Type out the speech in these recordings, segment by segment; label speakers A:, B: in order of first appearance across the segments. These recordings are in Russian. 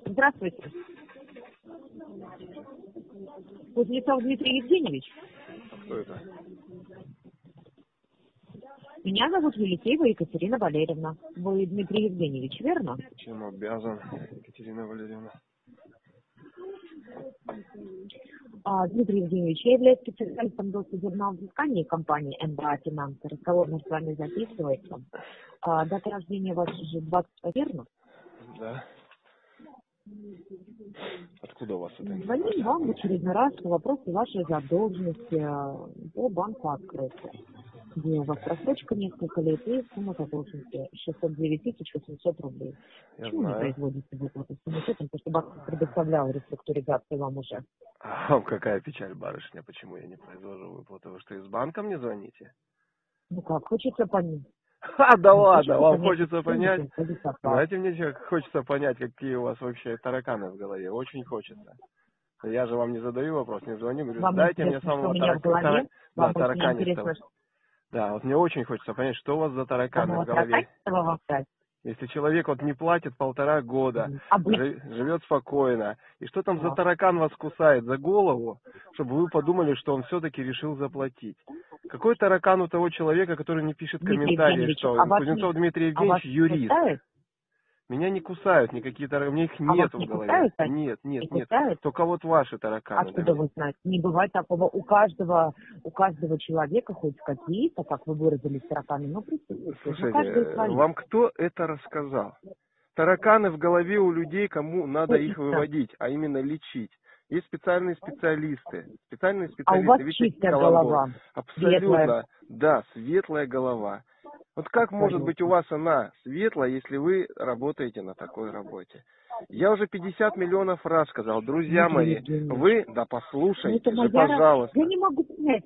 A: Здравствуйте. Кузнецов Дмитрий Евгеньевич.
B: Кто это?
A: Меня зовут Елисеева Екатерина Валерьевна. Вы Дмитрий Евгеньевич, верно?
B: Чем обязан, Екатерина Валерьевна?
A: Дмитрий Евгеньевич, я являюсь специалистом досудебного взыскания компании МБА «Финансы». Разговор с вами записывается. Дата рождения ваша же 20, верно?
B: Да. Откуда у вас это
A: Звоним
B: информация?
A: вам в очередной раз по вопросу вашей задолженности по банку открытия, где у вас просрочка несколько лет и сумма задолженности 609 800 рублей.
B: Я
A: Почему не
B: знаю.
A: производите выплату с комитетом, потому что банк предоставлял реструктуризацию вам уже?
B: А вам какая печаль, барышня, почему я не произвожу выплату? Вы что, из банка мне звоните?
A: Ну как, хочется понять.
B: Да
A: Ну,
B: ладно, вам
A: понять,
B: хочется
A: что
B: понять?
A: это за состав.
B: Знаете, мне что, хочется понять, какие у вас вообще тараканы в голове. Очень хочется. Я же вам не задаю вопрос, не звоню, говорю,
A: Вам
B: дайте мне
A: интересно, что у
B: самого
A: меня в голове? Вам очень
B: тараканистого.
A: интересно,
B: Да, вот мне очень хочется понять, что у вас за тараканы
A: самого
B: в голове.
A: тараканистого вам дать?
B: Если человек вот не платит 1,5 года,
A: А вы?
B: живет спокойно, и что там за
A: Да.
B: таракан вас кусает за голову, чтобы вы подумали, что он все-таки решил заплатить? Какой таракан у того человека, который не пишет
A: Дмитрий
B: комментарии,
A: Евгеньевич,
B: что
A: а вас
B: Кузнецов
A: не,
B: Дмитрий
A: а вас
B: Евгеньевич
A: не
B: юрист?
A: кусают?
B: Меня не кусают никакие тараканы, у меня их
A: А вас
B: нету в
A: не
B: голове.
A: кусают? Они?
B: Нет,
A: Не
B: нет, нет.
A: кусают?
B: Только вот ваши тараканы.
A: Откуда вы знаете? Не бывает такого. У каждого человека хоть какие-то, как вы выразились, тараканы, но присутствуют. Но
B: Слушайте,
A: каждый свои.
B: вам кто это рассказал? Тараканы в голове у людей, кому надо их выводить, а именно лечить. Есть специальные специалисты.
A: А у вас
B: Видите,
A: чистая
B: каламбур.
A: голова, светлая.
B: Абсолютно, да, светлая голова. Вот как может быть у
A: Абсолютно.
B: вас она светлая, если вы работаете на такой работе? Я уже 50 миллионов раз сказал, друзья
A: Дмитрий
B: мои,
A: Евгеньевич.
B: вы, да
A: Ну,
B: послушайте
A: это
B: же,
A: моя...
B: пожалуйста.
A: Я не могу понять.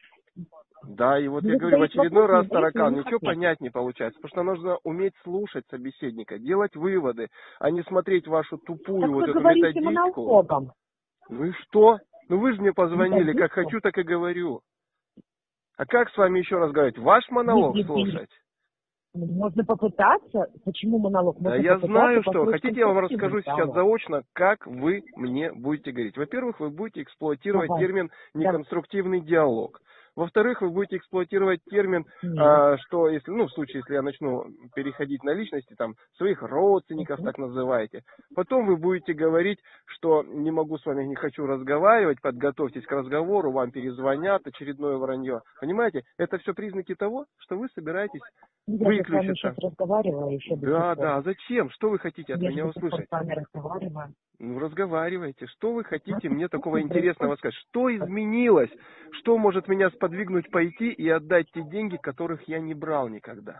B: Да, и вот
A: Вы
B: я говорю, в
A: задаете
B: очередной
A: вопрос, но
B: раз
A: вы на
B: таракан,
A: них
B: ничего
A: ответить.
B: понять не получается, потому что нужно уметь слушать собеседника, делать выводы, а не смотреть вашу тупую
A: Так
B: вот
A: вы
B: эту
A: говорите
B: методичку.
A: монологом.
B: Ну и что? Ну вы же мне позвонили, как
A: Методичку?
B: хочу, так и говорю. А как с вами еще раз говорить? Ваш монолог
A: Дмитрий Евгеньевич,
B: слушать?
A: можно попытаться. Почему монолог?
B: Да
A: Можно
B: я
A: попытаться
B: знаю, что.
A: послушать
B: Хотите, я вам
A: конструктивный
B: расскажу сейчас
A: диалог.
B: заочно, как вы мне будете говорить. Во-первых, вы будете эксплуатировать
A: Давай.
B: термин
A: Да.
B: «неконструктивный диалог». Во-вторых, вы будете эксплуатировать термин,
A: Нет.
B: что если, ну, в случае, если я начну переходить на личности, там, своих родственников,
A: Мгм.
B: так называете. Потом вы будете говорить, что не могу с вами, не хочу разговаривать, подготовьтесь к разговору, вам перезвонят, очередное вранье. Понимаете, это все признаки того, что вы собираетесь
A: Я же с вами сейчас
B: выключиться.
A: разговариваю еще до сих
B: Да,
A: пор.
B: да, а зачем? Что вы хотите от
A: Я же
B: меня
A: до сих пор
B: услышать?
A: с вами разговариваю.
B: Ну, разговаривайте. Что вы хотите мне такого
A: Не
B: интересного
A: происходит.
B: сказать? Что изменилось? Что может меня сподвигнуть пойти и отдать те деньги, которых я не брал никогда?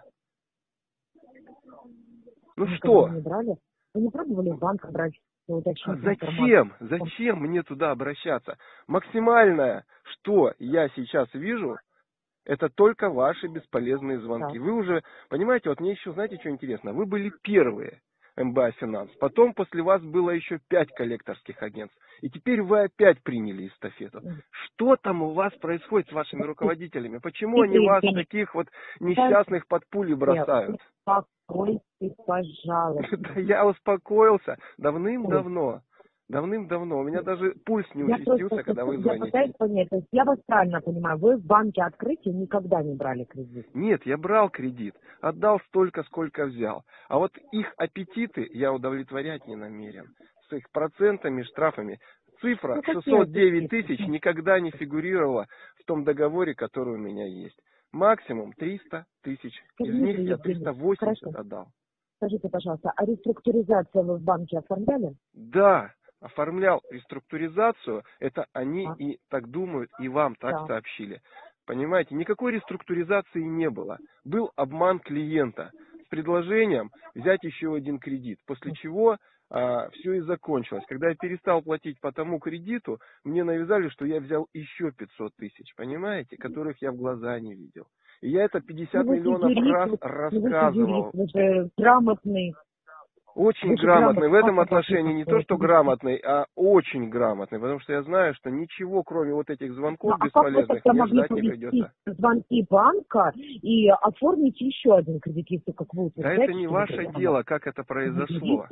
B: Ну
A: Никогда
B: что?
A: не брали? Вы не пробовали в банк брать
B: А
A: уточнить информацию?
B: зачем? Зачем мне туда обращаться? Максимальное, что я сейчас вижу, это только ваши бесполезные звонки.
A: Так.
B: Вы уже, понимаете, вот мне еще, знаете, что интересно? Вы были первые МБА Финанс. Потом после вас было еще 5 коллекторских агентств. И теперь вы опять приняли эстафету. Что там у вас происходит с вашими руководителями? Почему они
A: Дмитрий
B: вас
A: Евгеньевич,
B: таких вот несчастных под пули бросают?
A: успокойтесь, пожалуйста.
B: Да я успокоился давным-давно. Давным-давно. У меня даже пульс не
A: Я
B: участился, когда вы
A: я
B: звоните.
A: пытаюсь понять, то есть я вас правильно понимаю, вы в банке открытия никогда не брали кредит?
B: Нет, я брал кредит, отдал столько, сколько взял. А вот их аппетиты я удовлетворять не намерен. С их процентами, штрафами. Цифра
A: Ну, какие
B: 609
A: аппетиты?
B: тысяч никогда не фигурировала в том договоре, который у меня есть. Максимум 300 тысяч. Из них
A: Дмитрий
B: я
A: Евгеньевич,
B: 380
A: хорошо.
B: отдал.
A: Скажите, пожалуйста, а реструктуризацию вы в банке оформляли?
B: Да, оформлял реструктуризацию, это они
A: А,
B: и так думают, и вам так
A: да.
B: сообщили. Понимаете, никакой реструктуризации не было. Был обман клиента с предложением взять еще один кредит, после чего все и закончилось. Когда я перестал платить по тому кредиту, мне навязали, что я взял еще 500 тысяч, понимаете, которых я в глаза не видел. И я это 50
A: Вы же
B: миллионов раз
A: юрист,
B: рассказывал.
A: вы же грамотный,
B: Очень
A: вы же
B: грамотный. В
A: грамотный, как
B: этом
A: вы должны
B: отношении не
A: как-то
B: то,
A: это
B: что
A: вести?
B: грамотный, а очень грамотный. Потому что я знаю, что ничего, кроме вот этих
A: Ну,
B: звонков
A: а как вы
B: бесполезных,
A: тогда
B: мне
A: могли
B: ждать не
A: повести
B: придется.
A: звонки банка и оформить еще один кредит, если, как вы
B: Да это
A: утверждаете,
B: не
A: что вы
B: ваше
A: грамотный
B: дело, как это произошло.
A: юрист?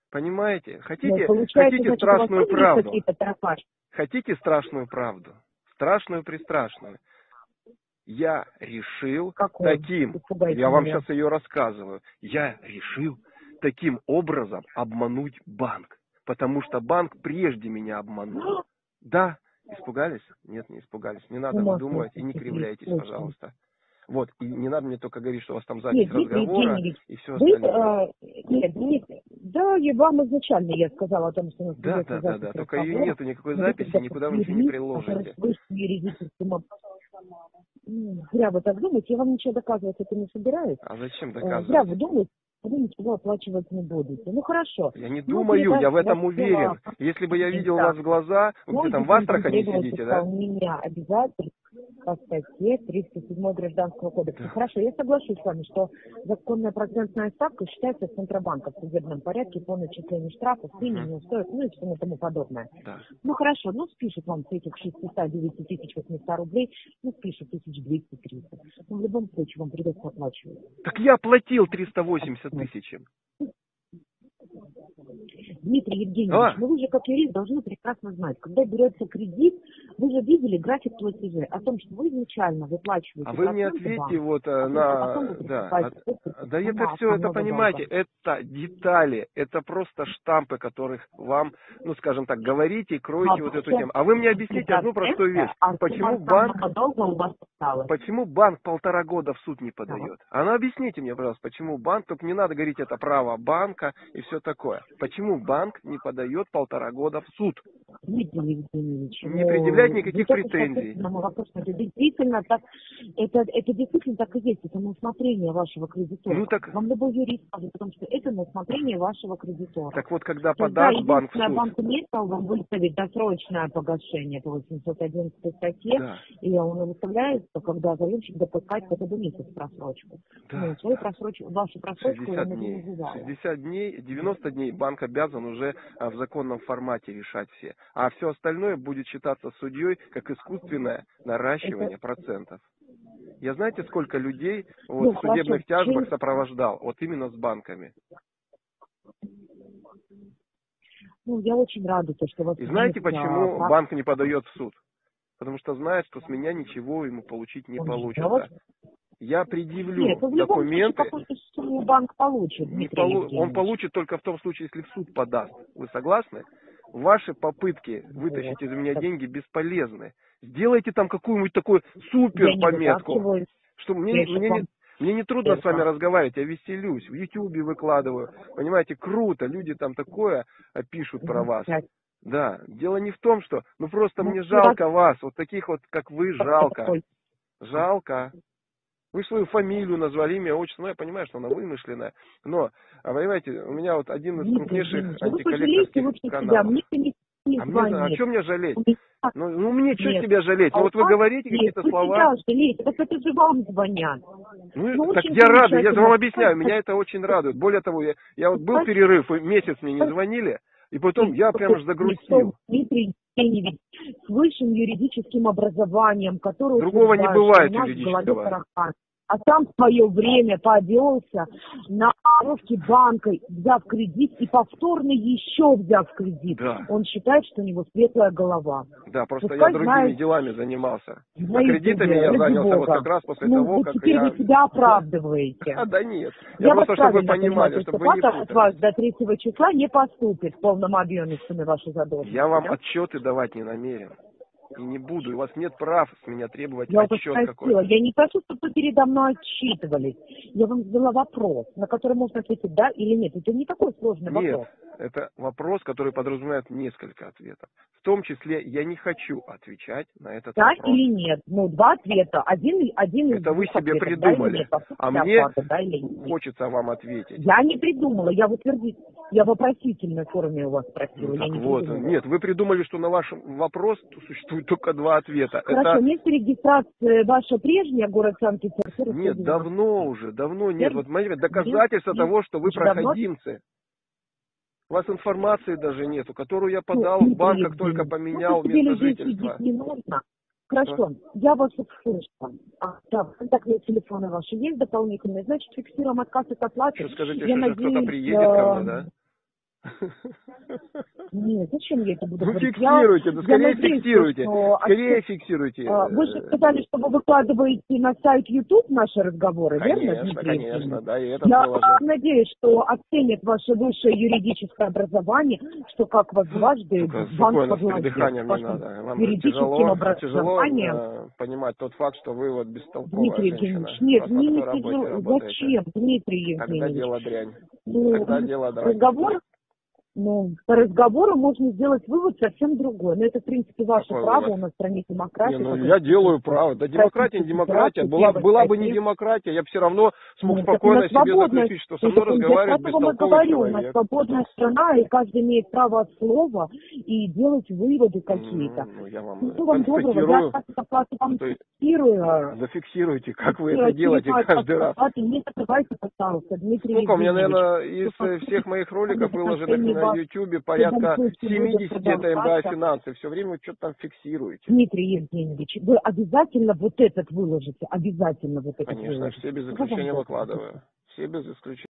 B: Понимаете?
A: Ну,
B: Хотите
A: получается, значит, у вас
B: страшную
A: тоже есть
B: правду?
A: какие-то тропашки?
B: Хотите страшную правду? Страшную, пристрашную. Я решил
A: Какой?
B: таким,
A: Испугайте
B: я вам
A: меня.
B: сейчас ее рассказываю, я решил таким образом обмануть банк, потому что банк прежде меня обманул. Да, испугались? Нет, не испугались. Не
A: С
B: надо
A: ума
B: выдумывать и не
A: сойти,
B: кривляйтесь,
A: очень.
B: пожалуйста. Вот, и не надо мне только говорить, что у вас там запись
A: Нет, Дмитрий
B: разговора
A: Евгеньевич,
B: и все
A: вы,
B: остальное.
A: нет, Дмитрий, да, я вам изначально я сказала о том, что у нас
B: Да,
A: ведется
B: да, да,
A: запись
B: да, только ее
A: разговора,
B: нету никакой
A: но вы
B: записи,
A: когда как
B: никуда вы ничего не
A: юрист, который
B: приложите.
A: с высшим юридическим зря вы так думаете, я вам ничего доказывать это не собираюсь.
B: А зачем
A: Зря
B: доказывать?
A: вы думаете, что вы ничего оплачивать не будете. Ну хорошо,
B: Я не
A: ну
B: думаю, я в
A: передайте
B: этом
A: ваши дела.
B: уверен. Если бы я видел вас в глаза, вы
A: Ну,
B: где там в
A: если будем
B: Астрахани
A: требовать
B: сидите, да?
A: исполнения обязательств по статье 307 Гражданского кодекса.
B: Да.
A: Хорошо, я соглашусь с вами, что законная процентная ставка считается Центробанком в судебном порядке по начислению штрафов, пени,
B: Мгм.
A: неустойок, ну и всему тому подобное.
B: Да.
A: Ну хорошо, ну спишет вам с этих 609 800 рублей, ну спишет 1200-300. Ну в любом случае вам придется оплачивать.
B: Так я платил 380 тысяч.
A: Дмитрий Евгеньевич,
B: А,
A: ну вы же как юрист должны прекрасно знать, когда берется кредит, вы же видели график платежей о том, что вы изначально
B: а
A: выплачиваете
B: вы мне
A: проценты
B: ответьте
A: банку,
B: вот
A: а только потом вы
B: да,
A: приступаете к
B: да это
A: сумме
B: все, это
A: основного
B: понимаете,
A: долга.
B: это детали, это просто штампы, которых вам, ну скажем так, говорите и кроете вот эту
A: Вообще,
B: тему. А вы мне объясните одну простую вещь.
A: а сумма
B: Почему банк
A: основного долга у вас осталась.
B: Почему банк 1,5 года в суд не
A: Так.
B: подает? А ну объясните мне, пожалуйста, почему банк, только не надо говорить, это право банка и все такое. Почему банк не подает 1,5 года в суд?
A: Дмитрий Евгеньевич,
B: Не предъявляет
A: вы
B: никаких
A: только что ответили
B: претензий.
A: на мой вопрос, что это действительно так, это действительно так и есть, это на усмотрение вашего кредитора.
B: Ну так,
A: Вам любой юрист скажет, потому что это на усмотрение вашего кредитора.
B: так вот, когда
A: То есть, да,
B: подаст банк в
A: единственное,
B: суд,
A: банк имеет право вам выставить досрочное погашение по 811 статье,
B: да,
A: и он выставляется, когда заемщик допускает хотя бы месяц просрочку. Ну,
B: да,
A: свою
B: да.
A: просрочку, вашу просрочку я
B: 60
A: не
B: дней.
A: называла.
B: 60 дней, 90 дней банк обязан уже в законном формате решать все. А все остальное будет считаться судьей как искусственное
A: Это,
B: наращивание процентов. Я знаете, сколько людей вот
A: ну,
B: в
A: хорошо,
B: судебных тяжбах сопровождал, вот именно с банками.
A: ну, я очень рада, то, что у вас
B: И знаете,
A: есть
B: почему
A: практика.
B: банк не подает в суд? Потому что знает, что с меня ничего ему получить не
A: Он ждет.
B: получится. Я
A: Нет,
B: предъявлю
A: ну в любом случае
B: документы,
A: какую-то сумму банк получит, Дмитрий
B: он
A: Евгеньевич.
B: получит только в том случае, если в суд подаст. Вы согласны? Ваши попытки
A: Вот.
B: вытащить из меня
A: Так
B: деньги бесполезны. Сделайте там какую-нибудь такую
A: я
B: супер
A: не
B: пометку,
A: вытаскиваю,
B: что
A: я еще к вам
B: мне не трудно с вами
A: только.
B: разговаривать, я веселюсь, в Ютубе выкладываю. Понимаете, круто, люди там такое пишут про вас. Да, дело не в том, что, ну просто
A: Ну,
B: мне
A: я
B: жалко вас, вот таких вот, как вы,
A: это
B: жалко.
A: только.
B: Жалко. Вы свою фамилию назвали, имя, отчество, ну я понимаю, что она вымышленная, но, понимаете, у меня вот один из
A: Дмитрий
B: крупнейших
A: Евгеньевич, вы пожалеете
B: антиколлекторских
A: лучше себя,
B: каналов.
A: мне не
B: А мне, а
A: звонит.
B: что мне жалеть?
A: У меня
B: Ну мне что
A: нет.
B: себя жалеть?
A: А
B: Ну
A: у
B: вот вы
A: вас
B: говорите
A: есть.
B: какие-то
A: Вы
B: слова,
A: себя жалеете, так это же вам звонят.
B: ну
A: Ну,
B: так
A: очень
B: я рад, я же вам
A: замечательно.
B: объясняю, меня это очень радует. Более того, я вот был перерыв, и месяц мне не звонили, и потом я прямо аж загрустил.
A: Дмитрий Евгеньевич с высшим юридическим образованием, который
B: Другого не
A: утверждает, что у
B: бывает
A: нас в голове
B: юридического.
A: таракан. А сам в свое время повелся на остановке банка, взяв кредит и повторно еще взяв кредит.
B: Да.
A: Он считает, что у него светлая голова.
B: Да, просто я
A: Пускай
B: другими
A: знает
B: делами занимался.
A: на
B: А кредитами
A: ютубе,
B: я
A: ради
B: занялся вот
A: бога.
B: как раз после
A: Ну,
B: того,
A: вы
B: как
A: теперь вы
B: я...
A: себя оправдываете.
B: Да нет. Я
A: Я вас
B: просто, чтобы вы
A: правильно понимаю,
B: понимали,
A: то есть
B: чтобы вы не
A: оплата от вас
B: путались.
A: до 3 числа не поступит в полном объеме суммы вашей задолженности,
B: Я вам
A: да?
B: отчеты давать не намерен. И не буду. И у вас нет прав с меня требовать
A: Я у вас
B: отчет
A: спросила,
B: какой-то.
A: я не прошу, чтобы вы передо мной отчитывались. Я вам задала вопрос, на который можно ответить да или нет. Это не такой сложный
B: Нет,
A: вопрос.
B: это вопрос, который подразумевает несколько ответов. В том числе я не хочу отвечать на этот
A: Да
B: вопрос.
A: или нет? Ну, два ответа. Один из
B: Это вы
A: двух
B: себе
A: ответов. Да или
B: придумали.
A: нет? Поступит
B: А
A: ли
B: мне
A: оплата, да или нет?
B: хочется вам ответить.
A: Я не придумала, я в утвердительной, я в вопросительной форме у вас спросила,
B: Ну
A: я
B: так
A: не
B: вот,
A: придумала.
B: нет, вы придумали, что на ваш вопрос существует только два ответа.
A: Хорошо,
B: Это
A: место регистрации ваша прежняя, город Санкт-Петербург.
B: нет, давно нет. Вот, смотрите, доказательства
A: Нет,
B: того, что вы
A: уже давно.
B: проходимцы. У вас информации даже нету, которую я
A: Ну,
B: подал в
A: Дмитрий
B: банк, как только
A: Евгеньевич,
B: поменял
A: тебе
B: место
A: людей
B: жительства.
A: судить не нужно. Хорошо, я вас услышала. Да, контактные телефоны ваши есть дополнительные, значит, фиксируем отказ от оплаты.
B: Что скажите,
A: Я
B: что сейчас кто-то
A: надеюсь,
B: приедет ко мне, да?
A: Нет, зачем я это буду
B: Ну,
A: говорить?
B: фиксируйте, да скорее
A: надеюсь,
B: фиксируйте.
A: что
B: Скорее фиксируйте.
A: Вы же сказали, что вы выкладываете на сайт YouTube наши разговоры, верно,
B: Конечно,
A: Дмитрий Евгеньевич?
B: конечно, да, и этот
A: Я
B: выложил.
A: надеюсь, что оценят ваше высшее юридическое образование, что как вас дважды
B: Только
A: банк
B: спокойно, с
A: подводит.
B: передыханием не
A: Вашим
B: надо. Вам же
A: юридическим
B: тяжело
A: образованием.
B: понимать тот факт, что вы вот бестолковая
A: Дмитрий
B: женщина.
A: Евгеньевич, нет,
B: Вас на
A: мне не
B: какой работе
A: тяжело.
B: работаете?
A: Зачем, Дмитрий
B: Тогда
A: Евгеньевич?
B: дело дрянь.
A: Ну,
B: Тогда дело дрянь.
A: разговор, ну, по разговору можно сделать вывод совсем другой. Но это, в принципе, ваше
B: Какой
A: право,
B: вывод?
A: у нас в стране
B: Не,
A: демократия.
B: ну я делаю право. Да демократия, не демократия. Была бы не демократия, я бы все равно смог спокойно себе заключить, что со мной разговаривает бестолковый
A: у нас
B: человек.
A: свободная страна, и каждый имеет право слова и делать выводы какие-то.
B: Ну, я вам
A: Всего вам доброго. Я вам фиксирую.
B: Зафиксируйте, как вы это делаете каждый раз.
A: Не закрывайте, пожалуйста, Дмитрий
B: Сколько у меня,
A: Евгеньевич.
B: наверное, из всех моих роликов, выложенных на YouTube, порядка 70 это МБА финансы. Все время вы что-то там фиксируете.
A: Дмитрий Евгеньевич, вы обязательно вот этот выложите, обязательно вот этот
B: Конечно,
A: выложите.
B: все без исключения выкладываю. Все без исключения.